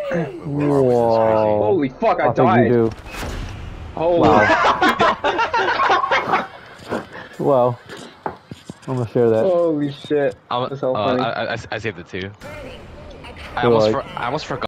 Whoa. Holy fuck, I I think you died. do. Holy. Wow. Well, I'm gonna share that. Holy shit. That's so funny. I saved it too. Feel like I almost forgot.